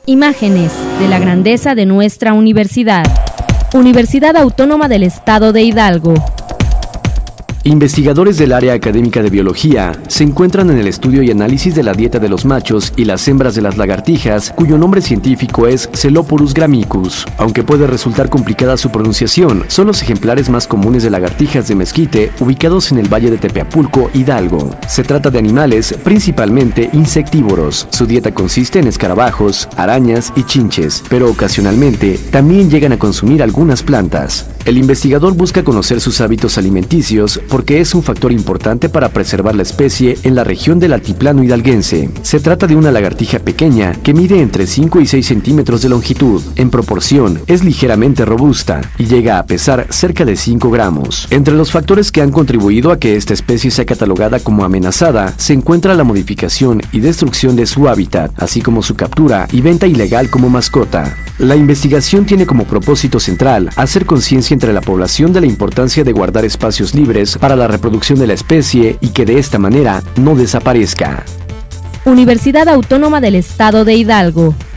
Imágenes de la grandeza de nuestra universidad. Universidad Autónoma del Estado de Hidalgo. Investigadores del área académica de biología se encuentran en el estudio y análisis de la dieta de los machos y las hembras de las lagartijas, cuyo nombre científico es Celoporus gramicus. Aunque puede resultar complicada su pronunciación, son los ejemplares más comunes de lagartijas de mezquite ubicados en el valle de Tepeapulco, Hidalgo. Se trata de animales principalmente insectívoros. Su dieta consiste en escarabajos, arañas y chinches, pero ocasionalmente también llegan a consumir algunas plantas. El investigador busca conocer sus hábitos alimenticios porque es un factor importante para preservar la especie en la región del altiplano hidalguense. Se trata de una lagartija pequeña que mide entre 5 y 6 centímetros de longitud. En proporción, es ligeramente robusta y llega a pesar cerca de 5 gramos. Entre los factores que han contribuido a que esta especie sea catalogada como amenazada, se encuentra la modificación y destrucción de su hábitat, así como su captura y venta ilegal como mascota. La investigación tiene como propósito central hacer conciencia entre la población de la importancia de guardar espacios libres para la reproducción de la especie y que de esta manera no desaparezca. Universidad Autónoma del Estado de Hidalgo.